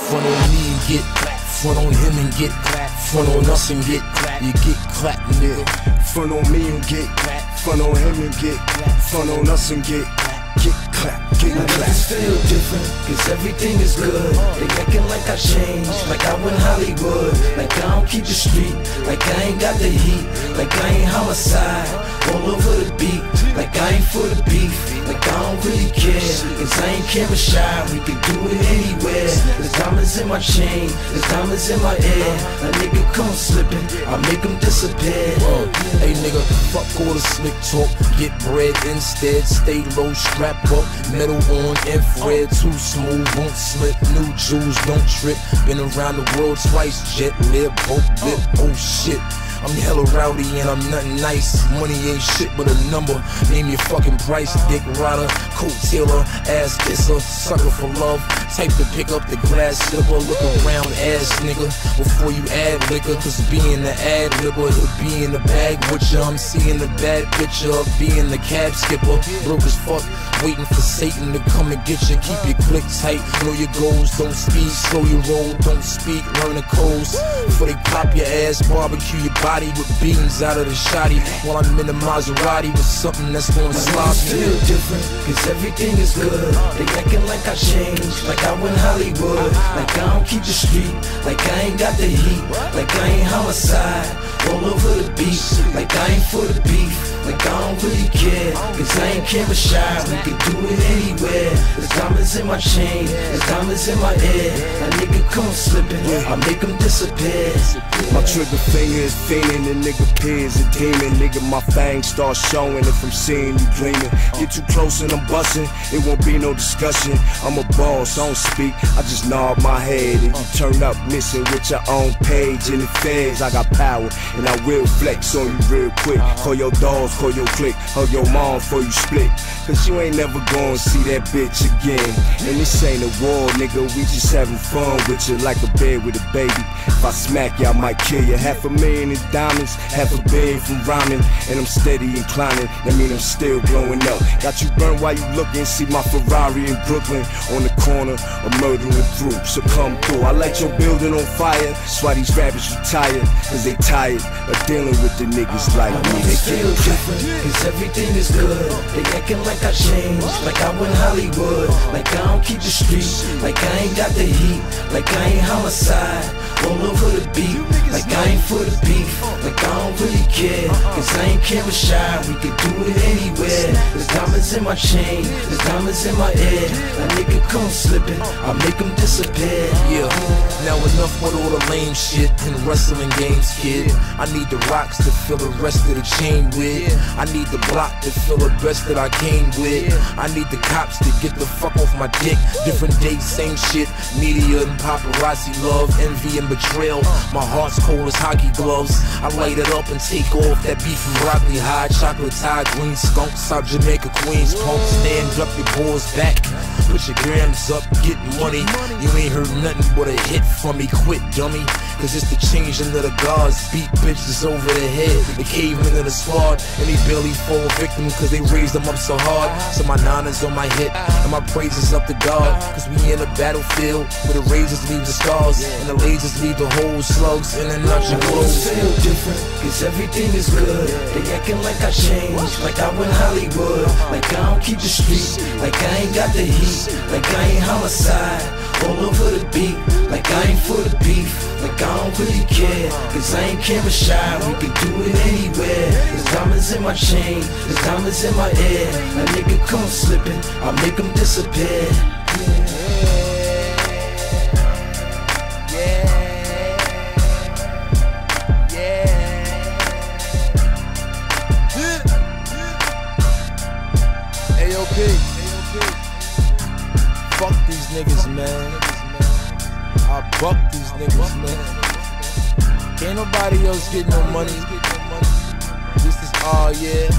Front on me and get clapped. Front on him and get clapped. Front on us and get clapped. You get clapped, nigga. Front on me and get clapped. Front on him and get clapped. Front on us and get clapped. Get clapped, get clapped. Niggas feel different, cause everything is good. They acting like I changed, like I went Hollywood. Like I don't keep the street, like I ain't got the heat. Like I ain't homicide, all over the beat. Like I ain't for the beef, like I don't really care. Cause I ain't camera shy, we can do it anywhere. There's diamonds in my chain, there's diamonds in my ear. A nigga come slipping, I make him disappear. Hey nigga, fuck all the slick talk. Get bread instead, stay low, strap up. Metal on, infrared, too smooth, won't slip. New jewels, don't trip. Been around the world twice, jet lit, boat lip, oh shit. I'm hella rowdy and I'm nothing nice. Money ain't shit but a number. Name your fucking price. Dick rider, coat tailor, ass kisser, sucker for love. Type to pick up the glass slipper. Look around, ass nigga, before you add liquor. Cause being the ad libber, it'll be in the bag with ya. I'm seeing the bad picture of being the cab skipper. Broke as fuck, waiting for Satan to come and get ya. Keep your click tight, know your goals. Don't speed, slow your roll. Don't speak, learn the codes. Before they pop your ass, barbecue your body with beans out of the shotty. While I'm in the Maserati with something that's gonna slop you. Feel different, cause everything is good. They acting like I changed, like I went Hollywood. Like I don't keep the street, like I ain't got the heat. Like I ain't homicide, all over the beat. Like I ain't for the beef, like I don't really care. Cause I ain't camera shy, we can do it anywhere. There's diamonds in my chain, there's diamonds in my ear. A nigga come slipping, I make him disappear. My trigger finger is fiending, and nigga peers a demon. Nigga, my fangs start showing if I'm seeing you dreaming. Get too close and I'm busting, it won't be no discussion. I'm a boss, I don't speak, I just nod my head. And you turn up missing with your own page in the feds. I got power, and I will flex on you real quick. Call your dogs, call your clique, hug your mom before you split. Cause you ain't never gonna see that bitch again. And this ain't a war, nigga, we just having fun with you like a bear with a baby. If I smack you, I might kill you. $500,000 in diamonds, $500 million from rhyming. And I'm steady inclining, that mean I'm still blowing up. Got you burned while you looking, see my Ferrari in Brooklyn. On the corner, I'm murdering through, so come through. I light your building on fire, that's why these rappers retired. Cause they tired of dealing with the niggas like me. They feel different, cause everything is good. They acting like I changed, like I went Hollywood. Like I don't keep the street, like I ain't got the heat. Like I ain't homicide, all over the beat. Like I ain't for the beef, like I don't really care. Cause I ain't camera shy, we can do it anywhere. There's diamonds in my chain, there's diamonds in my ear. A nigga come slipping, I make him disappear. Yeah, now enough with all the lame shit and wrestling games, kid. I need the rocks to fill the rest of the chain with. I need the block to fill the best that I came with. I need the cops to get the fuck off my dick. Different dates, same shit. Media and paparazzi, love, envy and betrayal. My heart's cold as hockey gloves. I light it up and take off that beef and broccoli high. Chocolate tie, green skunk, South Jamaica, Queens punk. Stand up your balls back, put your grams up, get money. You ain't heard nothing but a hit from me, quit dummy. Cause it's the change under the guards. Beat bitches over the head, they cave into the squad. And they barely fall victim cause they raised them up so hard. So my nana's on my hip and my praises up to God. Cause we in a battlefield where the razors leave the scars and the lasers leave the holes, slugs in and out your clothes. Feel different, cause everything is good. They acting like I changed, like I went Hollywood. Like I don't keep the street, like I ain't got the heat. Like I ain't homicide, all over the beat. Like I ain't for the beef, like I don't really care. Cause I ain't camera shy, we can do it anywhere. There's diamonds in my chain, there's diamonds in my ear. A nigga come slipping, I make him disappear. Fuck these niggas, man. I buck these niggas, man. Can't nobody else get no money. This is all year.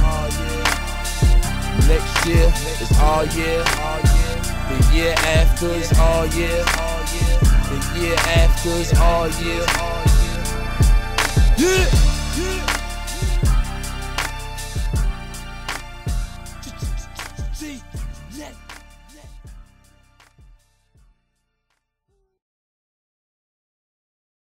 Next year is all year. The year after is all year. The year after is all year. Yeah.